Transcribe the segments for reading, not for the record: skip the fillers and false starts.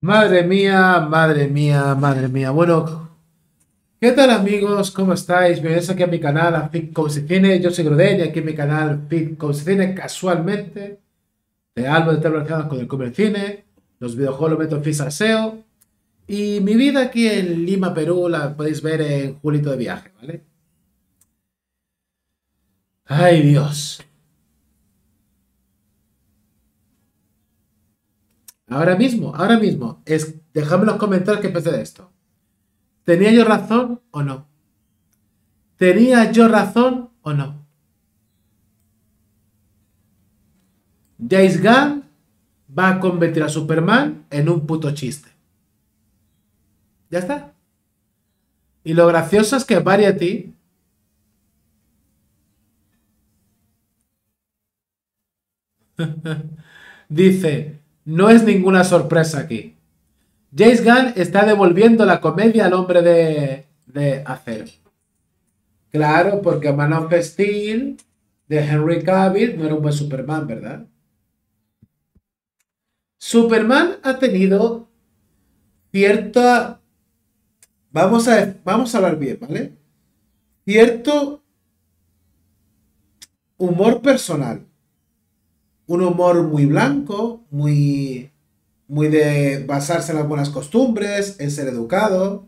Madre mía, madre mía, madre mía. Bueno, ¿qué tal amigos? ¿Cómo estáis? Bienvenidos aquí a mi canal, a Fit Coach Cine. Yo soy Groden y aquí en mi canal Fit Coach Cine, casualmente, de álbum de temas relacionados con el comer cine, los videojuegos los meto en Fit Salseo. Y mi vida aquí en Lima, Perú, la podéis ver en Julito de Viaje, ¿vale? Ay, Dios. Ahora mismo, dejadme en los comentarios qué pensé de esto. ¿Tenía yo razón o no? ¿Tenía yo razón o no? James Gunn va a convertir a Superman en un puto chiste. Ya está. Y lo gracioso es que Variety dice, no es ninguna sorpresa aquí. James Gunn está devolviendo la comedia al hombre de acero. Claro, porque Man of Steel de Henry Cavill no era un buen Superman, ¿verdad? Superman ha tenido cierta... vamos a hablar bien, ¿vale? Cierto humor personal. Un humor muy blanco, muy de basarse en las buenas costumbres, en ser educado.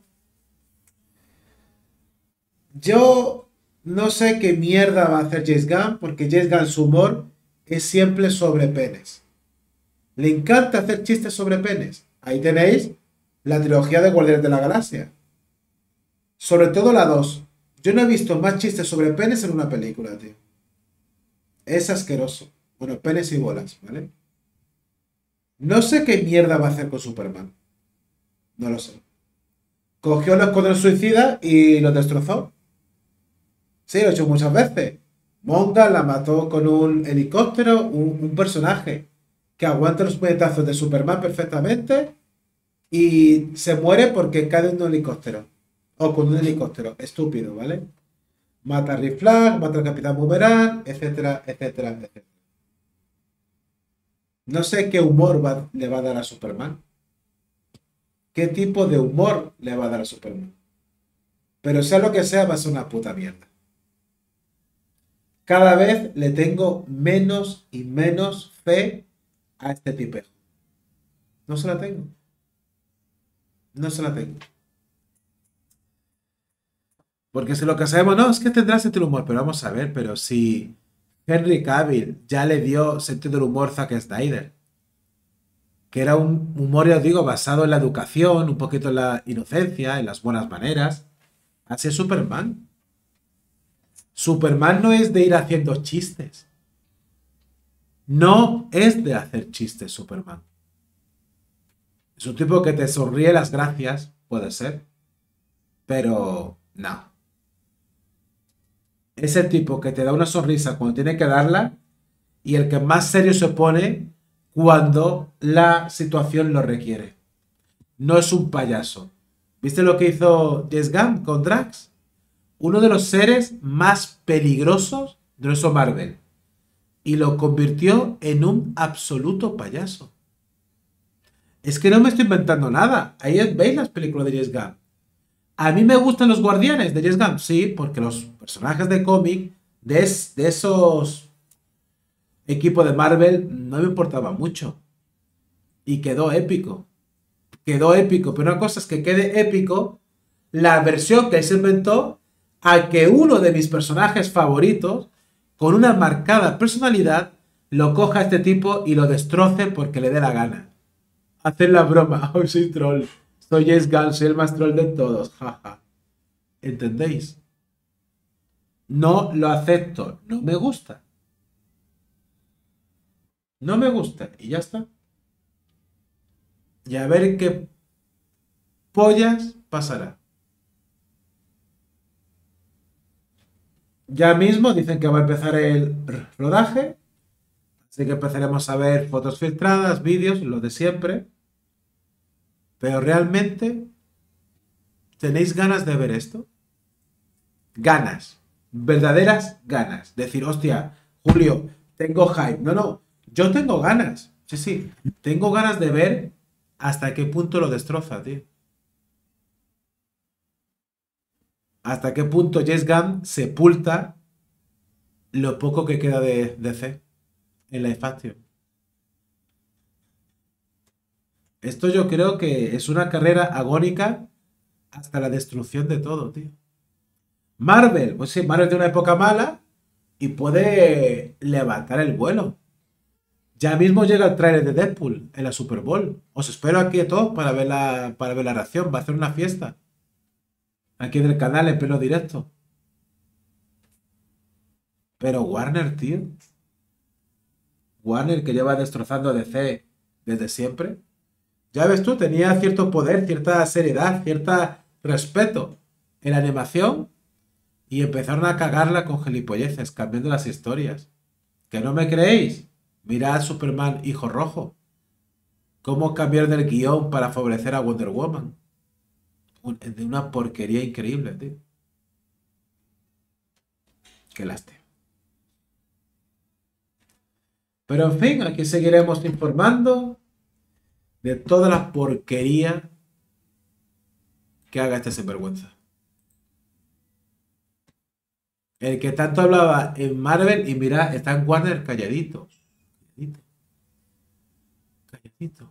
Yo no sé qué mierda va a hacer James Gunn, porque James Gunn su humor es siempre sobre penes. Le encanta hacer chistes sobre penes. Ahí tenéis la trilogía de Guardianes de la Galaxia. Sobre todo la 2. Yo no he visto más chistes sobre penes en una película, tío. Es asqueroso. Bueno, penes y bolas, ¿vale? No sé qué mierda va a hacer con Superman. No lo sé. Cogió los escuadrón suicida y los destrozó. Sí, lo he hecho muchas veces. Monga la mató con un helicóptero, un personaje que aguanta los puñetazos de Superman perfectamente y se muere porque cae de un helicóptero. O con un helicóptero. Estúpido, ¿vale? Mata a Rick Flag, mata al Capitán Boomerang, etcétera, etcétera, etcétera. No sé qué humor le va a dar a Superman. ¿Qué tipo de humor le va a dar a Superman? Pero sea lo que sea, va a ser una puta mierda. Cada vez le tengo menos y menos fe a este tipejo. No se la tengo. No se la tengo. Porque si lo que sabemos, no, es que tendrá sentido del humor, pero vamos a ver, pero si Henry Cavill ya le dio sentido del humor a Zack Snyder, que era un humor, ya os digo, basado en la educación, un poquito en la inocencia, en las buenas maneras, así es Superman. Superman no es de ir haciendo chistes. No es de hacer chistes, Superman. Es un tipo que te sonríe las gracias, puede ser, pero no. Es el tipo que te da una sonrisa cuando tiene que darla y el que más serio se pone cuando la situación lo requiere. No es un payaso. ¿Viste lo que hizo James Gunn con Drax? Uno de los seres más peligrosos de nuestro Marvel. Y lo convirtió en un absoluto payaso. Es que no me estoy inventando nada. Ahí veis las películas de James Gunn. ¿A mí me gustan los Guardianes de James Gunn? Sí, porque los personajes de cómic de esos equipos de Marvel no me importaba mucho. Y quedó épico. Quedó épico. Pero una cosa es que quede épico la versión que se inventó a que uno de mis personajes favoritos, con una marcada personalidad, lo coja a este tipo y lo destroce porque le dé la gana. Hacer la broma. Hoy soy troll. Soy James Gunn, soy el más troll de todos. Jaja. ¿Entendéis? No lo acepto. No me gusta. No me gusta. Y ya está. Y a ver qué pollas pasará. Ya mismo dicen que va a empezar el rodaje. Así que empezaremos a ver fotos filtradas, vídeos, lo de siempre. Pero realmente, ¿tenéis ganas de ver esto? Ganas. Verdaderas ganas. Decir, hostia, Julio, tengo hype. No, no. Yo tengo ganas. Sí, sí. Tengo ganas de ver ¿Hasta qué punto lo destroza, tío? ¿Hasta qué punto James Gunn sepulta lo poco que queda de DC en la Faction? Esto yo creo que es una carrera agónica hasta la destrucción de todo, tío. Marvel, pues sí, Marvel tiene una época mala y puede levantar el vuelo. Ya mismo llega el tráiler de Deadpool en la Super Bowl. Os espero aquí a todos para ver la reacción. Va a hacer una fiesta. Aquí en el canal en pleno directo. Pero Warner, tío. Warner que lleva destrozando a DC desde siempre. Ya ves tú, tenía cierto poder, cierta seriedad, cierto respeto en la animación y empezaron a cagarla con gilipolleces, cambiando las historias. ¿Que no me creéis? Mirad Superman Hijo Rojo. ¿Cómo cambiaron el guión para favorecer a Wonder Woman? De una porquería increíble, tío. Qué lástima. Pero en fin, aquí seguiremos informando de toda la porquería que haga este sinvergüenza. El que tanto hablaba en Marvel y mira, está en Warner calladito. Calladito. Calladito.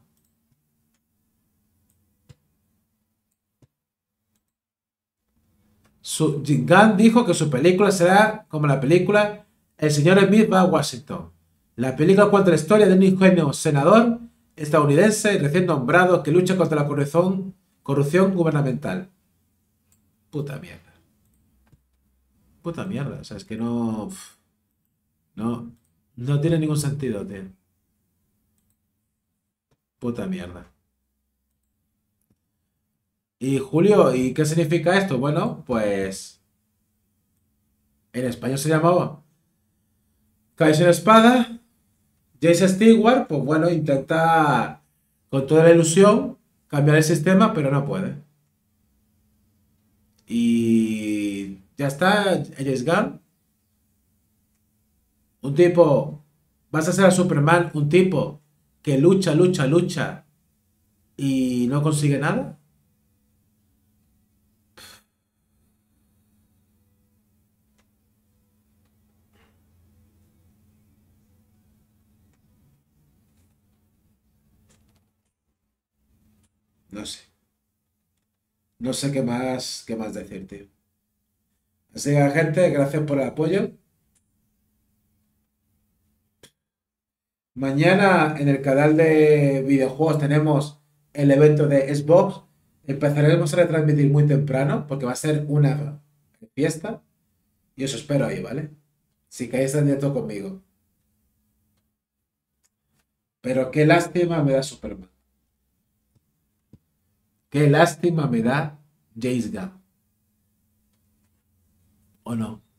Gunn dijo que su película será como la película El señor Smith va a Washington. La película cuenta la historia de un ingenuo senador estadounidense recién nombrado que lucha contra la corrupción gubernamental. Puta mierda. Puta mierda. O sea, es que no. No. No tiene ningún sentido, tío. Puta mierda. Y Julio, ¿y qué significa esto? Bueno, pues en español se llamaba Kaiser Espada. Jace Stewart, pues bueno, intenta con toda la ilusión cambiar el sistema, pero no puede. Y ya está, James Gunn. Un tipo, vas a ser a Superman, un tipo que lucha, lucha, lucha y no consigue nada. No sé. No sé qué más decir, tío. Así que, gente, gracias por el apoyo. Mañana en el canal de videojuegos tenemos el evento de Xbox. Empezaremos a retransmitir muy temprano porque va a ser una fiesta y os espero ahí, ¿vale? Si caéis en directo conmigo. Pero qué lástima me da Superman. Qué lástima me da James Gunn. ¿O no?